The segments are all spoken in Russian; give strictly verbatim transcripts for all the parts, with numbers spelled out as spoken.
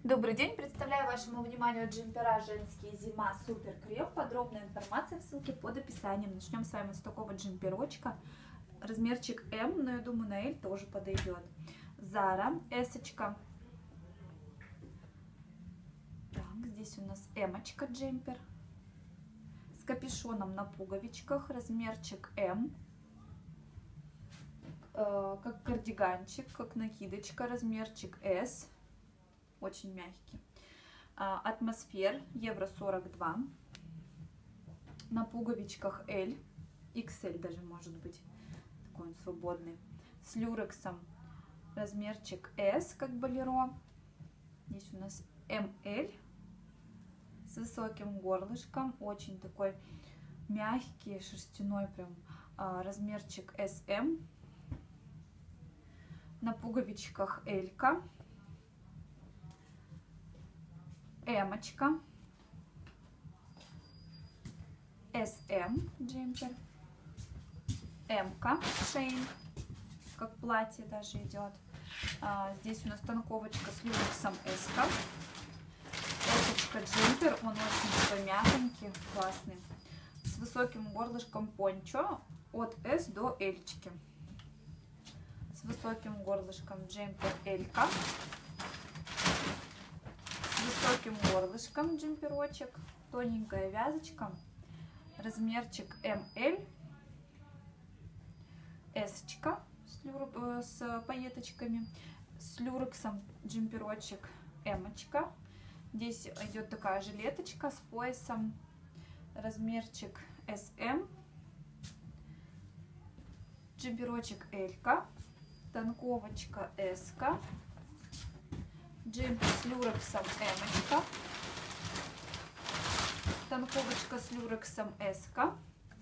Добрый день! Представляю вашему вниманию джемпера женские зима супер креп. Подробная информация в ссылке под описанием. Начнем с вами с такого джемперочка. Размерчик М, но я думаю на L тоже подойдет. Zara, S-очка. Так, здесь у нас М-очка джемпер. С капюшоном на пуговичках. Размерчик М. Э, как кардиганчик, как накидочка. Размерчик S. Очень мягкий. Атмосфер евро сорок два. На пуговичках L, икс эль даже может быть, такой он свободный. С люрексом размерчик S, как болеро. Здесь у нас эм эль с высоким горлышком, очень такой мягкий, шерстяной прям, размерчик эс эм. На пуговичках L-ка. М-очка, эс эм джемпер, М-ка шейн, как платье даже идет. А, здесь у нас танковочка с люрексом S-ка, S-очка джемпер, он очень такой мягенький, классный, с высоким горлышком пончо от S до L-чки, с высоким горлышком джемпер L-ка. Высоким горлышком джемперочек, тоненькая вязочка, размерчик эм эль, S-очка с, люр... с пайеточками, с люрексом джемперочек М-очка. Здесь идет такая жилеточка с поясом, размерчик эс эм, джемперочек L-ка, танковочка S-ка. Джемпер с люрексом М-очка, танковочка с люрексом S-ка,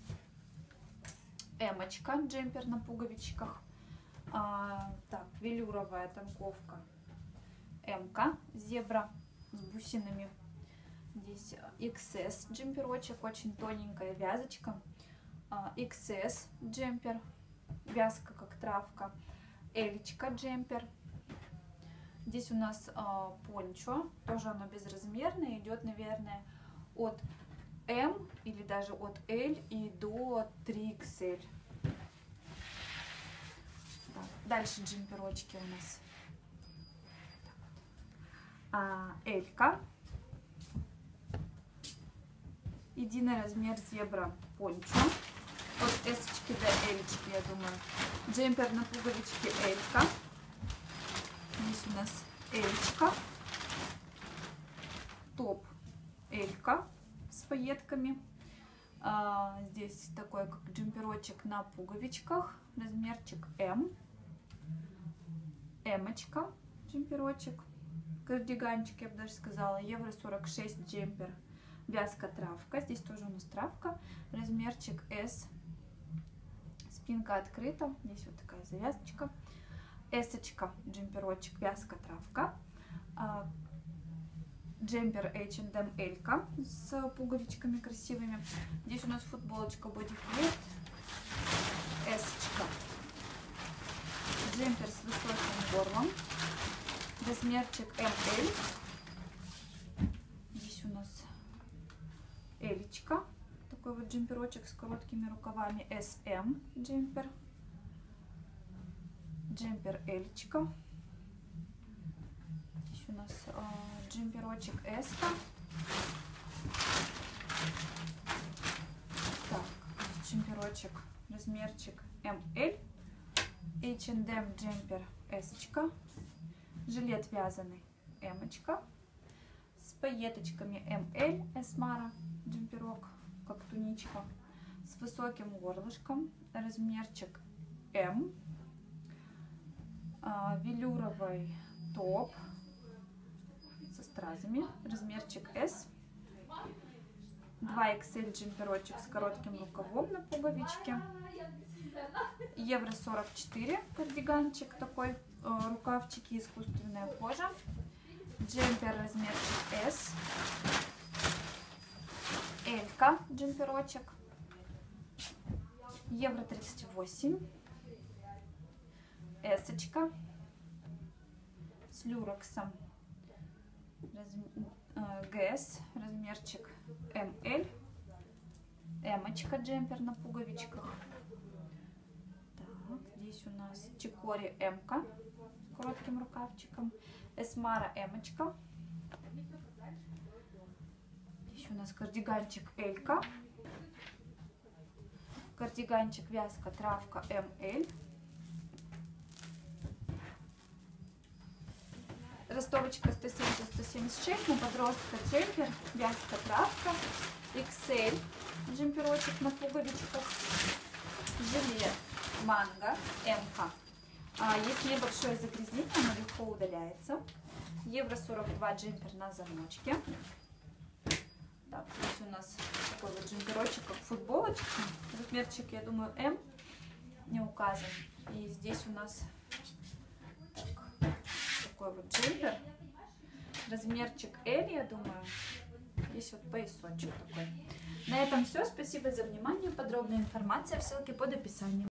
М-очка, джемпер на пуговичках, а, так, велюровая танковка М-ка, зебра с бусинами, здесь икс эс джемперочек, очень тоненькая вязочка, а, икс эс джемпер, вязка как травка, L-очка джемпер. Здесь у нас э, пончо, тоже оно безразмерное, идет, наверное, от М или даже от L и до три икс эль. Так, дальше джемперочки у нас. А, L-ка. Единый размер зебра пончо. От S-очки до L-очки, я думаю. Джемпер на пуговичке L-ка. Здесь у нас L-очка, топ L-ка с пайетками. А, здесь такой как джемперочек на пуговичках, размерчик М, М-очка джемперочек, кардиганчик, я бы даже сказала, евро сорок шесть джемпер, вязка травка, здесь тоже у нас травка, размерчик S, спинка открыта, здесь вот такая завязочка. S-очка, джемперочек, вязка травка, а, джемпер эйч энд эм L-ка с пуговичками красивыми. Здесь у нас футболочка бодифлет, S-очка, джемпер с высоким горлом, размерчик эм эль. Здесь у нас L-очка, такой вот джемперочек с короткими рукавами, эс эм джемпер. Джемпер L-очка. Здесь у нас э, джемперочек S-ка. Так, здесь джемперочек, размерчик эм эль. эйч энд эм джемпер S-очка. Жилет вязаный М-очка. С пайеточками эм эль, эсмара, джемперок, как туничка. С высоким горлышком, размерчик М. Велюровый топ со стразами, размерчик S, два икс эль джемперочек с коротким рукавом на пуговичке, евро сорок четыре кардиганчик такой, рукавчики искусственная кожа, джемпер размерчик S, L-ка джемперочек, евро тридцать восемь. S-очка с люрексом ГС, размерчик эм эль, эмочка, джемпер на пуговичках. Так, здесь у нас Чикори эмка с коротким рукавчиком, Эсмара эмочка. Здесь у нас кардиганчик элька, кардиганчик вязка травка эм эль. Ростовочка сто семьдесят — сто семьдесят шесть, на подростка джемпер, вязка травка, икс эль, джемперочек на пуговичках, жилет манго, эмка. А, есть небольшое загрязнение, оно легко удаляется. Евро сорок два, джемпер на замочке. Так, здесь у нас такой вот джемперочек, как футболочка. Размерчик, я думаю, М, не указан. И здесь у нас так, такой вот джемпер. Размерчик L, я думаю. Здесь вот поясочек такой. На этом все. Спасибо за внимание. Подробная информация в ссылке под описанием.